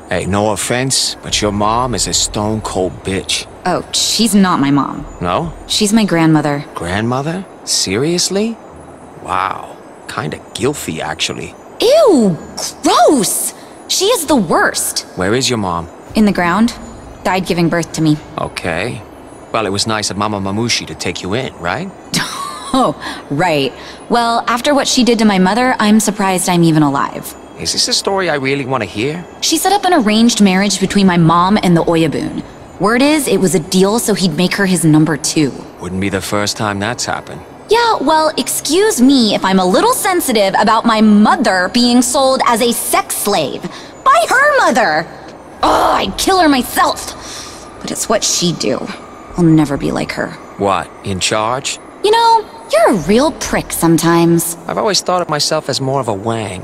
Hey, no offense, but your mom is a stone-cold bitch. Oh, she's not my mom. No? She's my grandmother. Grandmother? Seriously? Wow. Kinda guilty, actually. Ew! Gross! She is the worst. Where is your mom? In the ground. Died giving birth to me. Okay. Well, it was nice of Mama Mamushi to take you in, right? Oh, right. Well, after what she did to my mother, I'm surprised I'm even alive. Is this a story I really want to hear? She set up an arranged marriage between my mom and the Oyabun. Word is, it was a deal so he'd make her his number 2. Wouldn't be the first time that's happened. Yeah, well, excuse me if I'm a little sensitive about my mother being sold as a sex slave. By her mother! Oh, I'd kill her myself. But it's what she'd do. I'll never be like her. What, in charge? You know, you're a real prick sometimes. I've always thought of myself as more of a Wang.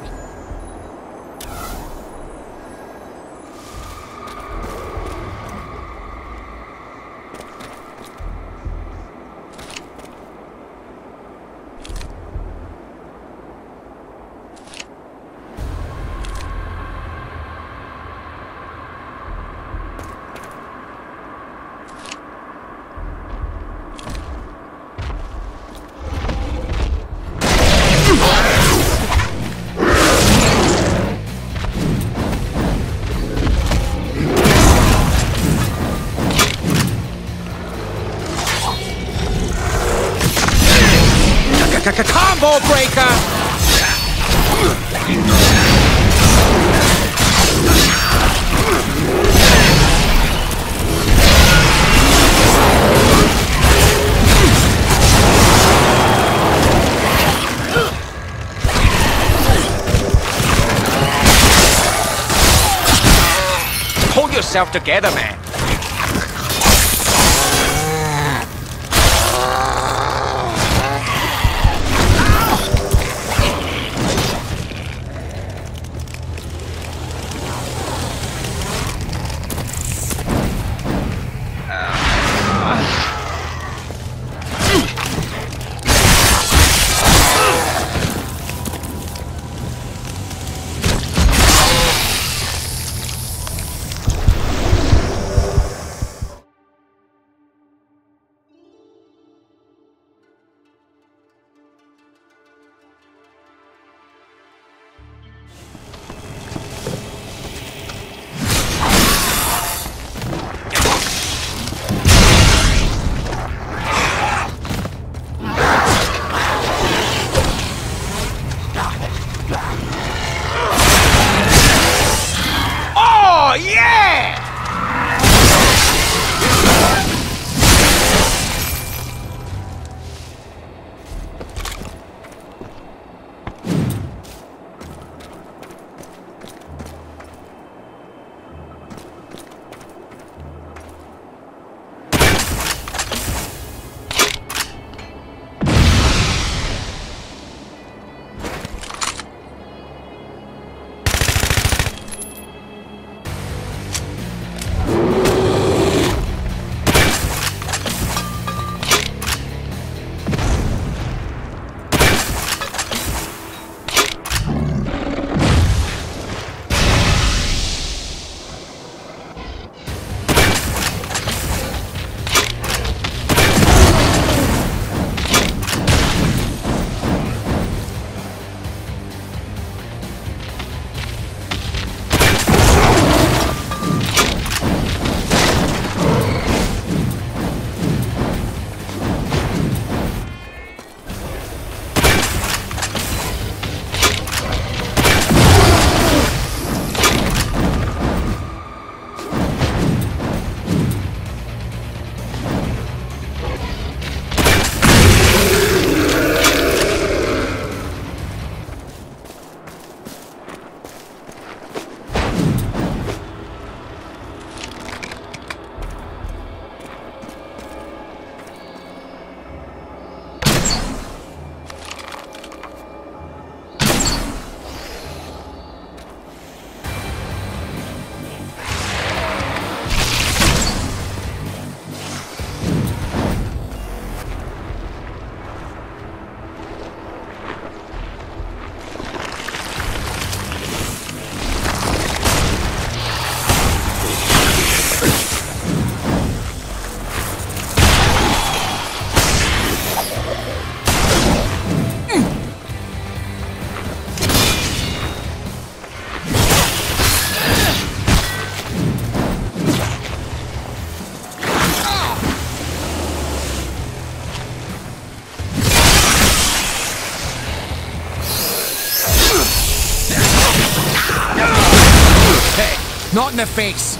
Combo breaker! Hold yourself together, man. Oh, yeah! Not in the face.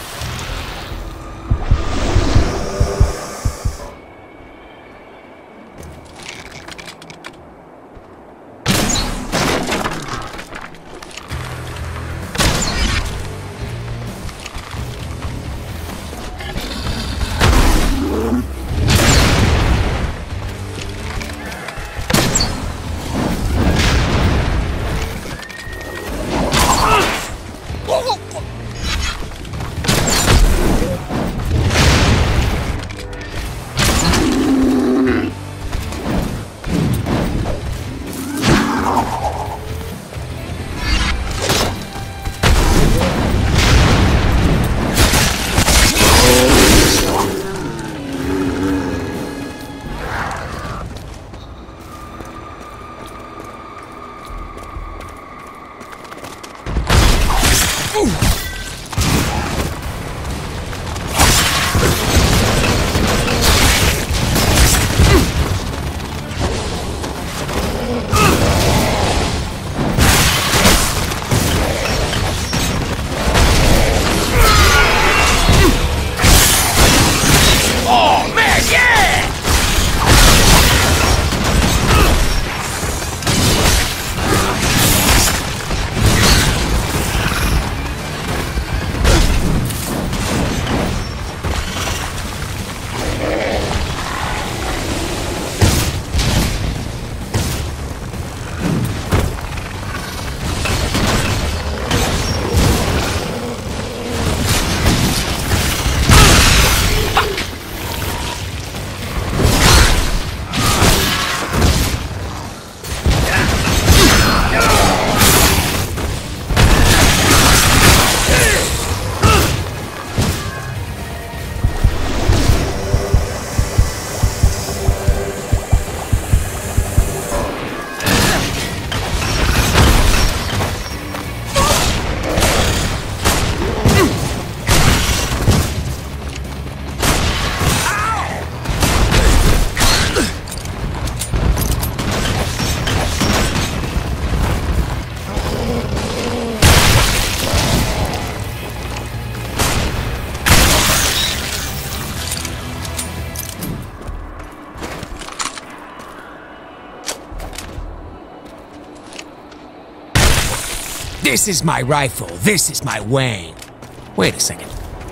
This is my rifle. This is my Wang. Wait a second.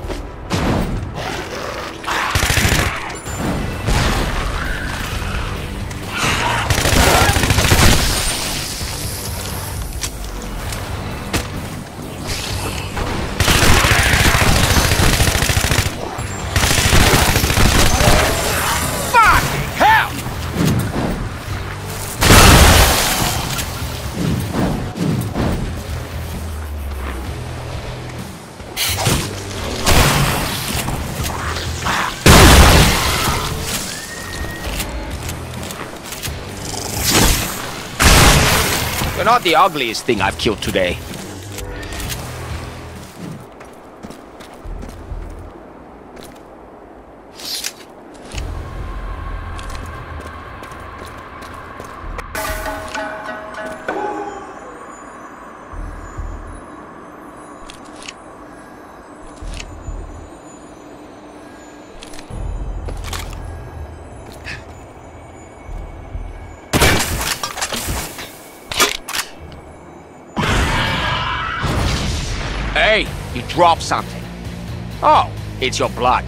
You're not the ugliest thing I've killed today. Hey, you dropped something. Oh, it's your blood.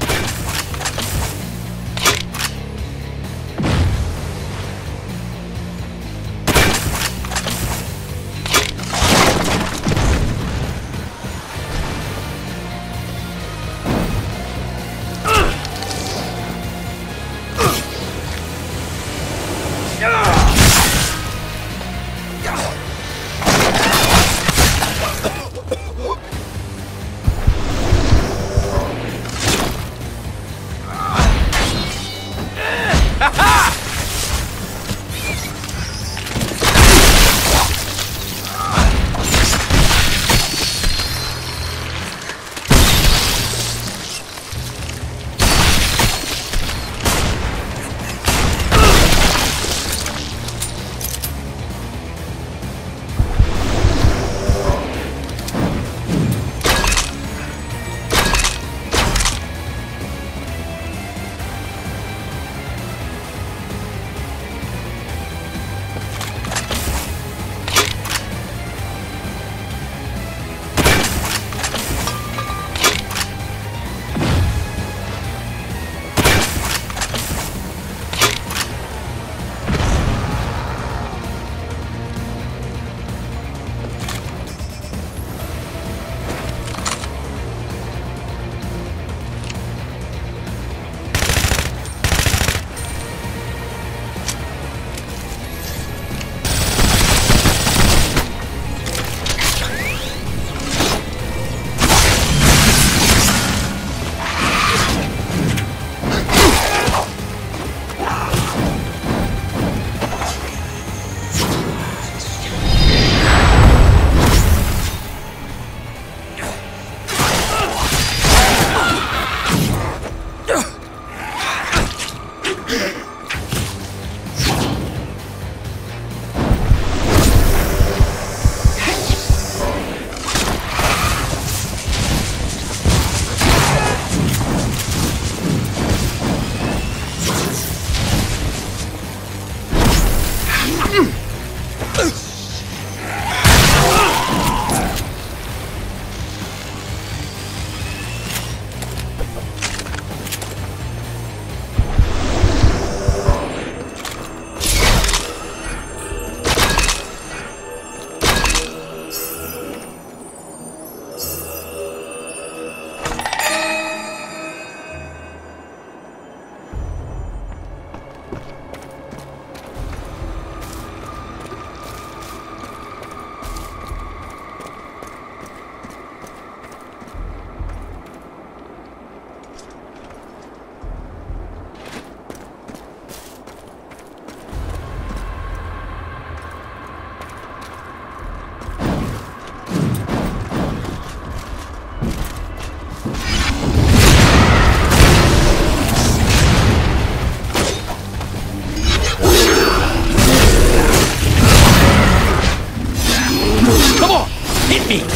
Come on, hit me!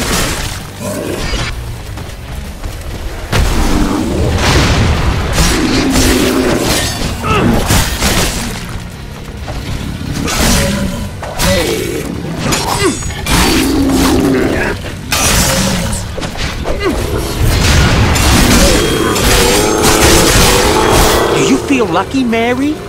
Do you feel lucky, Mary?